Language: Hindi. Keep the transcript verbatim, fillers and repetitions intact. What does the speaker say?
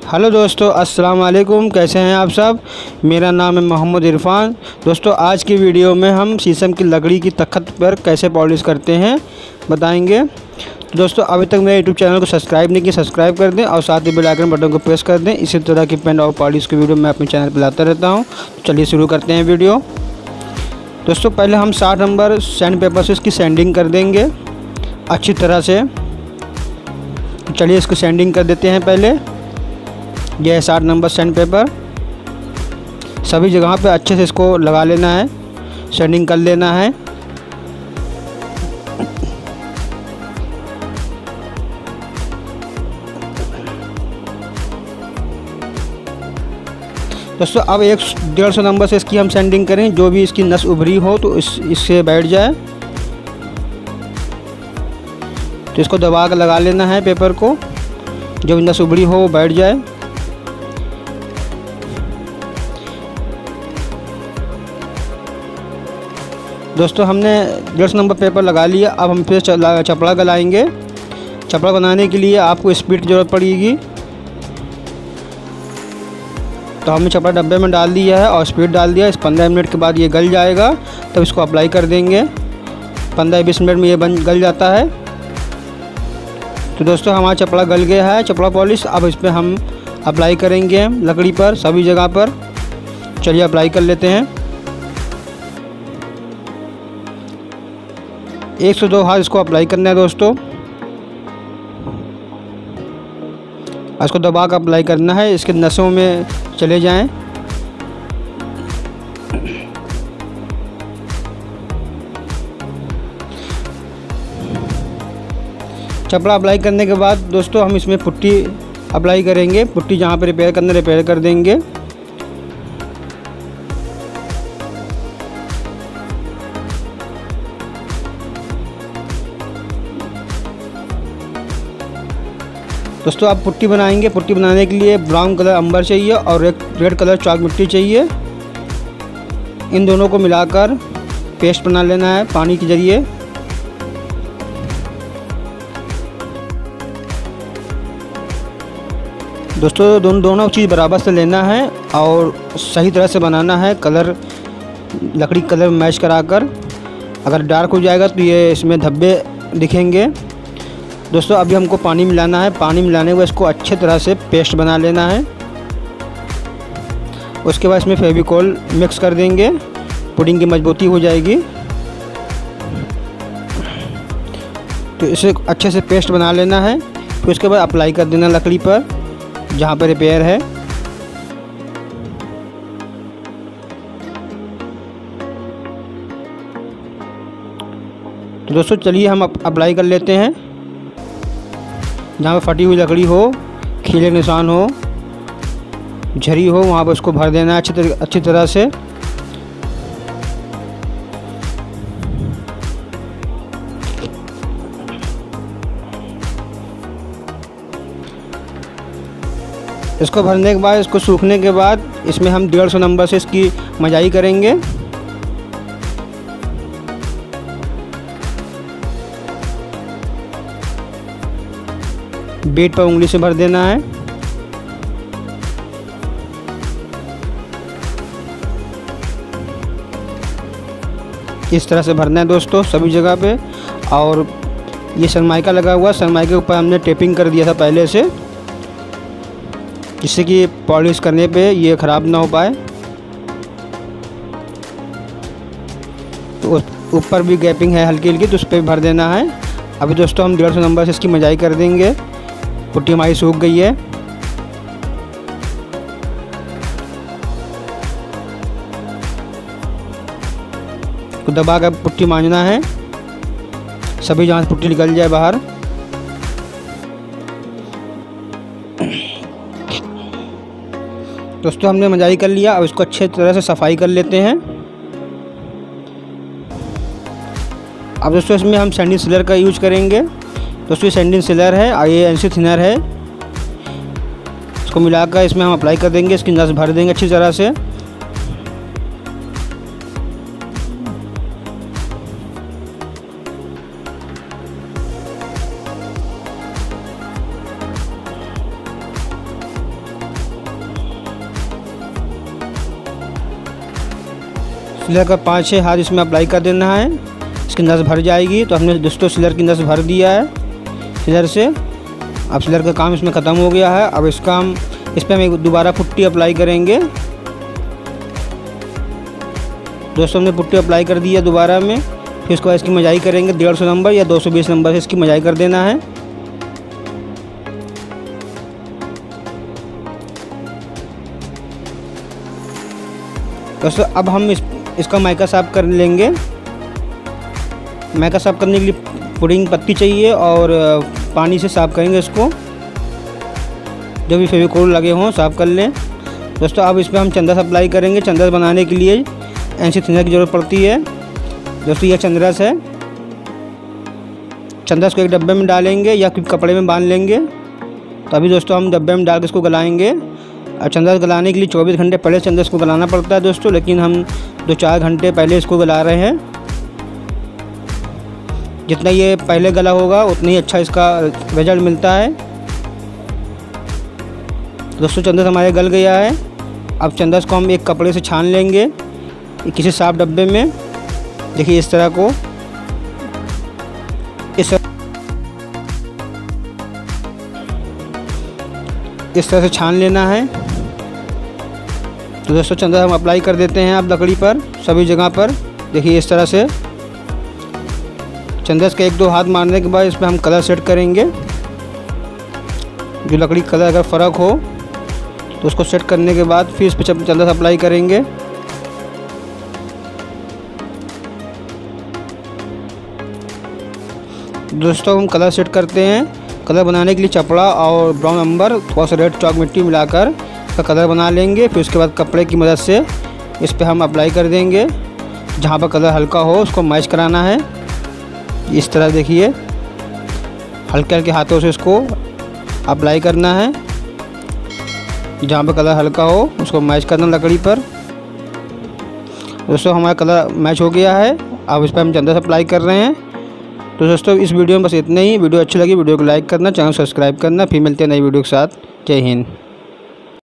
हेलो दोस्तों, अस्सलाम वालेकुम। कैसे हैं आप सब। मेरा नाम है मोहम्मद इरफान। दोस्तों, आज की वीडियो में हम शीशम की लकड़ी की तख्त पर कैसे पॉलिश करते हैं बताएंगे। तो दोस्तों, अभी तक मेरे यूट्यूब चैनल को सब्सक्राइब नहीं किया, सब्सक्राइब कर दें और साथ ही बेल आइकन बटन को प्रेस कर दें। इसी तरह की पेंट और पॉलिश की वीडियो मैं अपने चैनल पर लाता रहता हूँ। तो चलिए शुरू करते हैं वीडियो। दोस्तों, पहले हम साठ नंबर सैंड पेपर से इसकी सैंडिंग कर देंगे अच्छी तरह से। चलिए इसको सैंडिंग कर देते हैं। पहले यह है साठ नंबर सैंड पेपर। सभी जगह पे अच्छे से इसको लगा लेना है, सैंडिंग कर लेना है। दोस्तों, अब एक डेढ़ सौ नंबर से इसकी हम सैंडिंग करें। जो भी इसकी नस उभरी हो तो इस इससे बैठ जाए, तो इसको दबा कर लगा लेना है पेपर को। जो भी नस उभरी हो वो बैठ जाए। दोस्तों, हमने डेढ़ सौ नंबर पेपर लगा लिया। अब हम फिर चपड़ा गलाएंगे। चपड़ा बनाने के लिए आपको स्पीड की ज़रूरत पड़ेगी। तो हमने चपड़ा डब्बे में डाल दिया है और स्पीड डाल दिया। इस पंद्रह मिनट के बाद ये गल जाएगा, तब तो इसको अप्लाई कर देंगे। पंद्रह बीस मिनट में ये बन गल जाता है। तो दोस्तों, हमारा चपड़ा गल गया है, चपड़ा पॉलिश। अब इस पर हम अप्लाई करेंगे लकड़ी पर, सभी जगह पर। चलिए अप्लाई कर लेते हैं। एक से दो हाथ इसको अप्लाई करना है दोस्तों। इसको दबा कर अप्लाई करना है, इसके नसों में चले जाएं। चपड़ा अप्लाई करने के बाद दोस्तों हम इसमें पुट्टी अप्लाई करेंगे। पुट्टी जहाँ पे रिपेयर करना रिपेयर कर देंगे। दोस्तों, आप पुट्टी बनाएंगे। पुट्टी बनाने के लिए ब्राउन कलर अंबर चाहिए और एक रेड कलर चॉक मिट्टी चाहिए। इन दोनों को मिलाकर पेस्ट बना लेना है पानी के ज़रिए। दोस्तों, दोनों दोनों चीज़ बराबर से लेना है और सही तरह से बनाना है। कलर लकड़ी कलर मैच कराकर। अगर डार्क हो जाएगा तो ये इसमें धब्बे दिखेंगे। दोस्तों, अभी हमको पानी मिलाना है। पानी मिलाने के बाद इसको अच्छे तरह से पेस्ट बना लेना है। उसके बाद इसमें फेविकोल मिक्स कर देंगे, पुडिंग की मजबूती हो जाएगी। तो इसे अच्छे से पेस्ट बना लेना है। फिर उसके बाद अप्लाई कर देना लकड़ी पर जहाँ पर रिपेयर है। तो दोस्तों, चलिए हम अप्लाई कर लेते हैं। जहाँ पे फटी हुई लकड़ी हो, खीले निशान हो, झरी हो, वहाँ पर उसको भर देना है अच्छी तरह अच्छी तरह से। इसको भरने के बाद, इसको सूखने के बाद इसमें हम डेढ़ सौ नंबर से इसकी मजाई करेंगे। बेड पर उंगली से भर देना है। इस तरह से भरना है दोस्तों सभी जगह पे। और ये सनमाइका लगा हुआ, सनमाइके के ऊपर हमने टेपिंग कर दिया था पहले से, जिससे कि पॉलिश करने पे ये ख़राब ना हो पाए। तो ऊपर भी गैपिंग है हल्की हल्की, तो उस पर भी भर देना है। अभी दोस्तों, हम डेढ़ सौ नंबर से इसकी मजाई कर देंगे। पुट्टी हमारी सूख गई है। तो दबा कर पुट्टी मांझना है, सभी जहाँ से पुट्टी निकल जाए बाहर। दोस्तों, हमने मजाई कर लिया। अब इसको अच्छे तरह से सफाई कर लेते हैं। अब दोस्तों, इसमें हम सैंडिंग सीलर का यूज करेंगे। दोस्तों, ये सैंडिंग सीलर है और ये एनसी थिनर है। इसको मिलाकर इसमें हम अप्लाई कर देंगे। इसकी नस भर देंगे अच्छी तरह से। सिलर का पाँच छः हाथ इसमें अप्लाई कर देना है, इसकी नस भर जाएगी। तो हमने दोस्तों सिलर की नस भर दिया है सिलर से। अब सिलर का काम इसमें ख़त्म हो गया है। अब इसका हम इस पर हम एक दोबारा पुट्टी अप्लाई करेंगे। दोस्तों हमने पुट्टी अप्लाई कर दी है दोबारा में। फिर उसके बाद इसकी मजाई करेंगे डेढ़ सौ नंबर या दो सौ बीस नंबर से इसकी मजाई कर देना है। दोस्तों अब हम इस इसका माइका साफ कर लेंगे। माइका साफ करने के लिए पुडिंग पत्ती चाहिए और पानी से साफ़ करेंगे इसको। जो भी फेविकोल लगे हों साफ़ कर लें। दोस्तों अब इसमें हम चंदस अप्लाई करेंगे। चंदस बनाने के लिए एनसी थिनर की ज़रूरत पड़ती है। दोस्तों यह चंदस है। चंदस को एक डब्बे में डालेंगे या फिर कपड़े में बांध लेंगे। तो अभी दोस्तों हम डब्बे में डाल के इसको गलाएंगे। और चंदस गलाने के लिए चौबीस घंटे पहले चंदस को गलाना पड़ता है दोस्तों, लेकिन हम दो चार घंटे पहले इसको गला रहे हैं। जितना ये पहले गला होगा उतना ही अच्छा इसका रिजल्ट मिलता है। दोस्तों चंदस हमारे गल गया है। अब चंदस को हम एक कपड़े से छान लेंगे किसी साफ डब्बे में। देखिए इस तरह को इस इस तरह से छान लेना है। तो दोस्तों चंदस हम अप्लाई कर देते हैं अब लकड़ी पर सभी जगह पर। देखिए इस तरह से चंदस के एक दो हाथ मारने के बाद इस पर हम कलर सेट करेंगे। जो लकड़ी कलर अगर फ़र्क हो तो उसको सेट करने के बाद फिर इस पर चंदस अप्लाई करेंगे। दोस्तों हम कलर सेट करते हैं। कलर बनाने के लिए चपड़ा और ब्राउन अंबर थोड़ा सा रेड चॉक मिट्टी मिलाकर इसका कलर बना लेंगे। फिर उसके बाद कपड़े की मदद से इस पर हम अप्लाई कर देंगे। जहाँ पर कलर हल्का हो उसको मैच कराना है। इस तरह देखिए हल्के हल्के हाथों से इसको अप्लाई करना है। जहाँ पर कलर हल्का हो उसको मैच करना लकड़ी पर। दोस्तों हमारा कलर मैच हो गया है। अब इस पर हम चंदस अप्लाई कर रहे हैं। तो दोस्तों इस वीडियो में बस इतना ही। वीडियो अच्छी लगी वीडियो को लाइक करना, चैनल सब्सक्राइब करना। फिर मिलते हैं नई वीडियो के साथ। जय हिंद।